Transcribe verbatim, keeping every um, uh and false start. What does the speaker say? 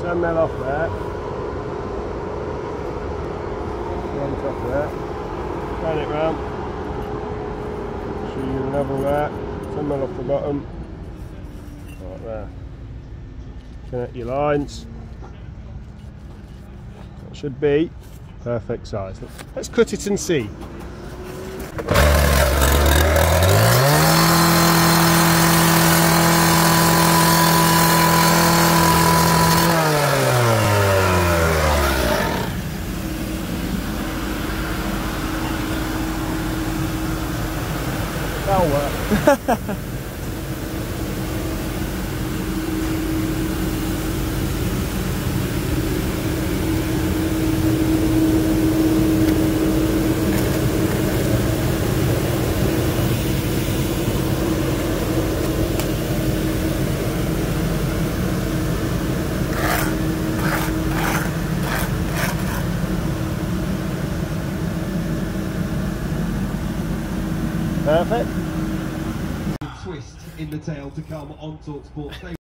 ten mil off there. On top there. Turn it round. Show you the level there. ten mil off the bottom. Right there. Connect your lines. That should be perfect size. Let's cut it and see. That'll work. Perfect. Twist in the tail to come on TalkSport.